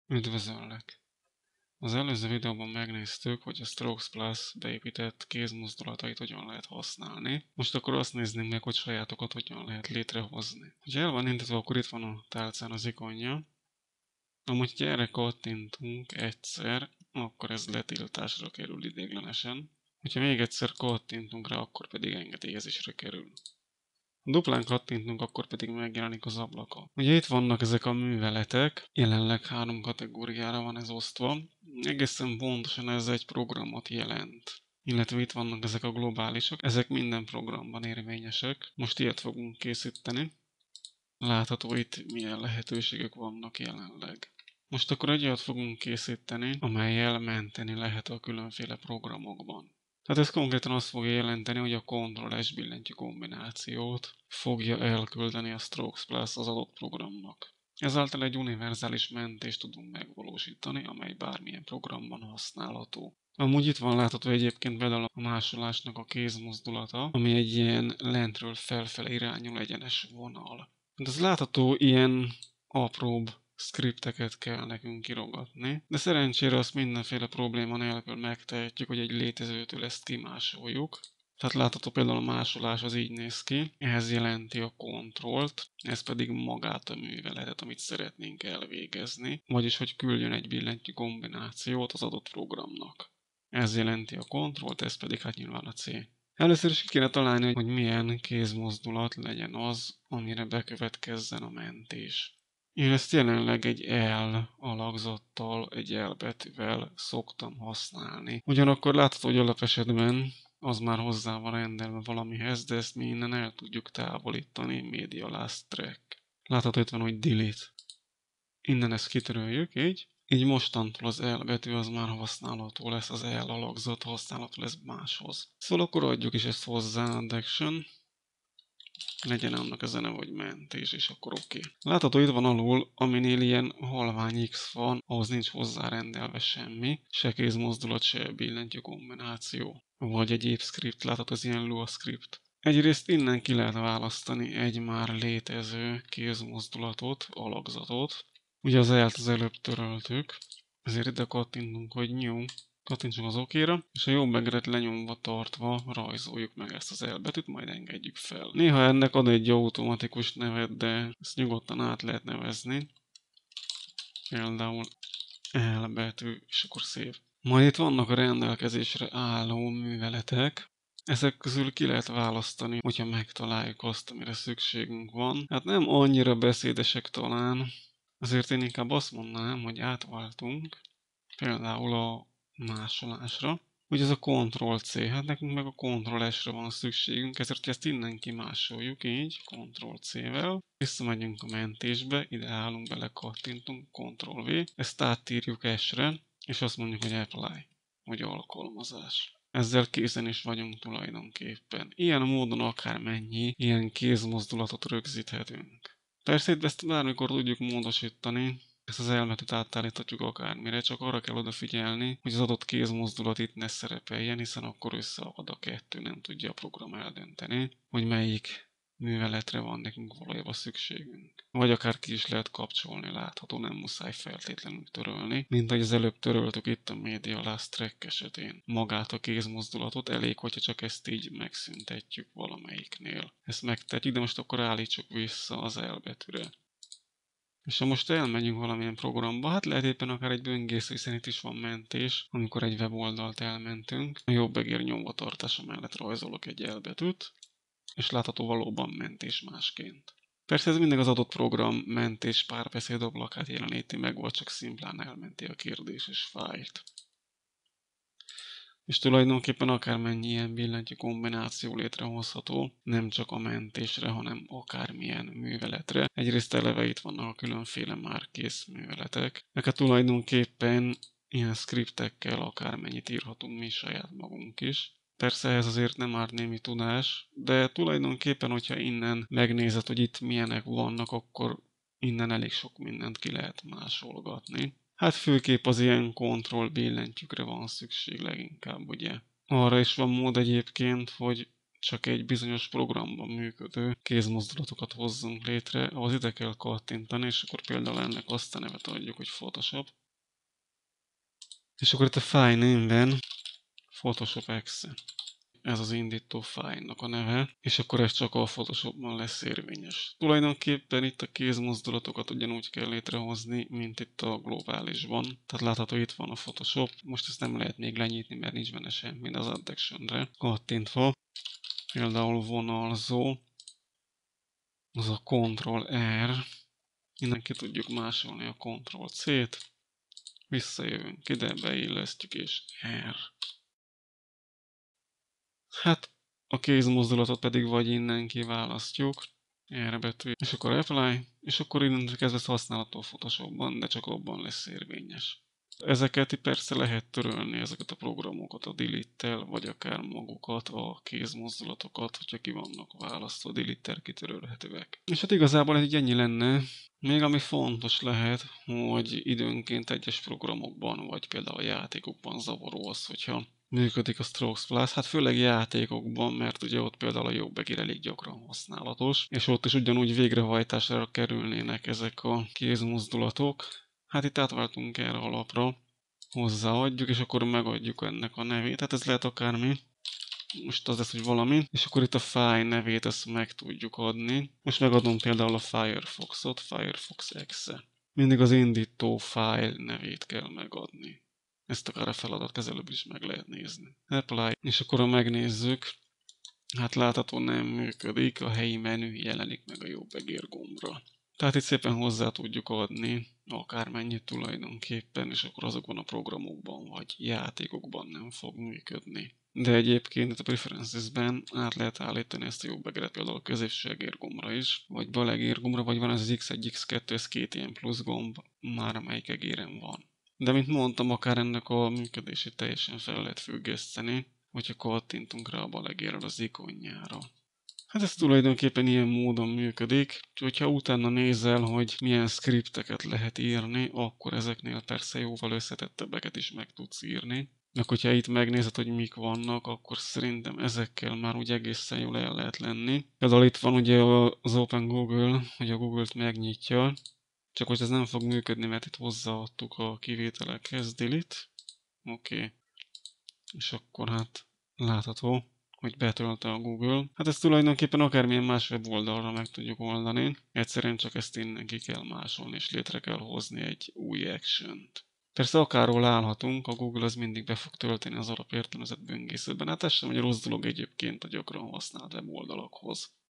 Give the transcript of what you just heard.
Üdvözöllek! Az előző videóban megnéztük, hogy a Strokes Plus beépített kézmozdulatait hogyan lehet használni. Most akkor azt néznénk meg, hogy sajátokat hogyan lehet létrehozni. Ha el van indítva, akkor itt van a tálcán az ikonja. Amúgy, ha erre kattintunk egyszer, akkor ez letiltásra kerül ideiglenesen. Ha még egyszer kattintunk rá, akkor pedig engedélyezésre kerül. Ha duplán kattintunk, akkor pedig megjelenik az ablaka. Ugye itt vannak ezek a műveletek, jelenleg 3 kategóriára van ez osztva. Egészen pontosan ez egy programot jelent. Illetve itt vannak ezek a globálisok, ezek minden programban érvényesek. Most ilyet fogunk készíteni. Látható itt milyen lehetőségek vannak jelenleg. Most akkor egy olyat fogunk készíteni, amellyel menteni lehet a különféle programokban. Tehát ez konkrétan azt fogja jelenteni, hogy a Ctrl-S billentyű kombinációt fogja elküldeni a Strokes Plus az adott programnak. Ezáltal egy univerzális mentést tudunk megvalósítani, amely bármilyen programban használható. Amúgy itt van látható egyébként például a másolásnak a kézmozdulata, ami egy ilyen lentről felfele irányuló egyenes vonal. De ez látható ilyen apróbb scripteket kell nekünk kirogatni, de szerencsére azt mindenféle probléma nélkül megtehetjük, hogy egy létezőtől ezt kimásoljuk. Tehát látható például a másolás az így néz ki, ehhez jelenti a kontrollt, ez pedig magát a műveletet, amit szeretnénk elvégezni, vagyis hogy küldjön egy billentyű kombinációt az adott programnak. Ez jelenti a kontrollt, ez pedig hát nyilván a C. Először is ki kéne találni, hogy milyen kézmozdulat legyen az, amire bekövetkezzen a mentés. Én ezt jelenleg egy L alakzattal, egy L betűvel szoktam használni. Ugyanakkor látható, hogy alapesetben az már hozzá van rendelve valamihez, de ezt mi innen el tudjuk távolítani, Media Last Track. Látható, itt van, hogy Delete. Innen ezt kitöröljük, így. Így mostantól az L betű az már használható lesz, az L alakzat használható lesz máshoz. Szóval akkor adjuk is ezt hozzá, Action. Legyen annak a zene vagy mentés, és akkor oké. Látható itt van alul, aminél ilyen halvány X van, ahhoz nincs hozzárendelve semmi, se kézmozdulat, se billentyű kombináció. Vagy egyéb script, látható az ilyen Lua script. Egyrészt innen ki lehet választani egy már létező kézmozdulatot, alakzatot. Ugye az az előbb töröltük, ezért ide kattintunk, hogy new. Kattintsunk az OK-ra, és a jobb egeret lenyomva tartva rajzoljuk meg ezt az L betűt, majd engedjük fel. Néha ennek ad egy automatikus nevet, de ezt nyugodtan át lehet nevezni. Például L betű, és akkor szép. Majd itt vannak a rendelkezésre álló műveletek. Ezek közül ki lehet választani, hogyha megtaláljuk azt, amire szükségünk van. Hát nem annyira beszédesek talán, azért én inkább azt mondanám, hogy átváltunk. Például a másolásra. Ugye ez a Ctrl-C, hát nekünk meg a Ctrl-S-re van szükségünk, ezért ezt innen kimásoljuk így, Ctrl-C-vel. Visszamegyünk a mentésbe, ide állunk bele, kattintunk, Ctrl-V, ezt átírjuk S-re, és azt mondjuk, hogy Apply, hogy alkalmazás. Ezzel készen is vagyunk tulajdonképpen. Ilyen módon akármennyi ilyen kézmozdulatot rögzíthetünk. Persze itt ezt bármikor tudjuk módosítani, ezt az elmetűt átállíthatjuk akármire, csak arra kell odafigyelni, hogy az adott kézmozdulat itt ne szerepeljen, hiszen akkor összeakad a kettő, nem tudja a program eldönteni, hogy melyik műveletre van nekünk valójában szükségünk. Vagy akár ki is lehet kapcsolni, látható, nem muszáj feltétlenül törölni, mint ahogy az előbb töröltük itt a Media Last Track esetén. Magát a kézmozdulatot elég, hogyha csak ezt így megszüntetjük valamelyiknél. Ezt megtetjük, de most akkor állítsuk vissza az L betűre. És ha most elmegyünk valamilyen programba, hát lehet éppen akár egy böngésző, hiszen itt is van mentés, amikor egy weboldalt elmentünk. A jobb egér nyomvatartása mellett rajzolok egy elbetűt, és látható valóban mentés másként. Persze ez mindig az adott program mentés párbeszéd ablakát jeleníti meg, vagy csak szimplán elmenti a kérdéses fájlt. És tulajdonképpen akármennyi ilyen billentyű kombináció létrehozható, nem csak a mentésre, hanem akármilyen műveletre. Egyrészt eleve itt vannak a különféle már kész műveletek. Neked tulajdonképpen ilyen skriptekkel akármennyit írhatunk mi saját magunk is. Persze ez azért nem árt némi tudás, de tulajdonképpen, hogyha innen megnézed, hogy itt milyenek vannak, akkor innen elég sok mindent ki lehet másolgatni. Hát főképp az ilyen kontroll billentyűkre van szükség leginkább, ugye. Arra is van mód egyébként, hogy csak egy bizonyos programban működő kézmozdulatokat hozzunk létre, ahhoz ide kell kattintani, és akkor például ennek azt a nevet adjuk, hogy Photoshop. És akkor itt a file name-ben Photoshop Exe. Ez az indító fájlnak a neve, és akkor ez csak a Photoshopban lesz érvényes. Tulajdonképpen itt a kézmozdulatokat ugyanúgy kell létrehozni, mint itt a globálisban. Tehát látható, itt van a Photoshop, most ezt nem lehet még lenyitni, mert nincs benne semmi, az Add Action-re kattintva. Például vonalzó, az a Ctrl-R, innen ki tudjuk másolni a Ctrl-C-t, visszajövünk ide, beillesztjük és R. Hát a kézmozdulatot pedig vagy innen kiválasztjuk, erre betű, és akkor Apply, és akkor innentől kezdve használható a Photoshopban, de csak abban lesz érvényes. Ezeket persze lehet törölni, ezeket a programokat a Delete-tel, vagy akár magukat, a kézmozdulatokat, hogyha ki vannak választva, Delete-tel kitörölhetőek. És hát igazából ez így ennyi lenne. Még ami fontos lehet, hogy időnként egyes programokban, vagy például a játékokban zavaró az, hogyha működik a Strokes Plus, hát főleg játékokban, mert ugye ott például a jobbegér elég gyakran használatos, és ott is ugyanúgy végrehajtásra kerülnének ezek a kézmozdulatok. Hát itt átváltunk erre a lapra, hozzáadjuk, és akkor megadjuk ennek a nevét, tehát ez lehet akármi. Most az lesz, hogy valami, és akkor itt a file nevét ezt meg tudjuk adni. Most megadom például a Firefoxot, Firefox Exe. Mindig az indító file nevét kell megadni. Ezt akár a feladatkezelőből is meg lehet nézni. Apply, és akkor ha megnézzük, hát látható nem működik, a helyi menü jelenik meg a jobb egér gombra. Tehát itt szépen hozzá tudjuk adni akármennyit tulajdonképpen, és akkor azokban a programokban vagy játékokban nem fog működni. De egyébként itt a Preferences-ben át lehet állítani ezt a jobb egeret például a középső egérgombra is, vagy bal egérgombra, vagy van ez az X1, X2, ez két ilyen plusz gomb, már amelyik egéren van. De mint mondtam, akár ennek a működését teljesen fel lehet függeszteni, hogyha kattintunk rá a bal egérrel az ikonjára. Hát ez tulajdonképpen ilyen módon működik, úgyhogy ha utána nézel, hogy milyen skripteket lehet írni, akkor ezeknél persze jóval összetettebbeket is meg tudsz írni. Meg hogyha itt megnézed, hogy mik vannak, akkor szerintem ezekkel már úgy egészen jól el lehet lenni. Például itt van ugye az Open Google, hogy a Google-t megnyitja, csak hogy ez nem fog működni, mert itt hozzáadtuk a kivételekhez, delete. Oké. És akkor hát látható, hogy betölte a Google. Hát ezt tulajdonképpen akármilyen más weboldalra meg tudjuk oldani. Egyszerűen csak ezt innen ki kell másolni, és létre kell hozni egy új action-t. Persze akárhol állhatunk, a Google az mindig be fog tölteni az alapértelmezett böngészőben. Hát ez sem egy rossz dolog egyébként a gyakran használt weboldalakhoz.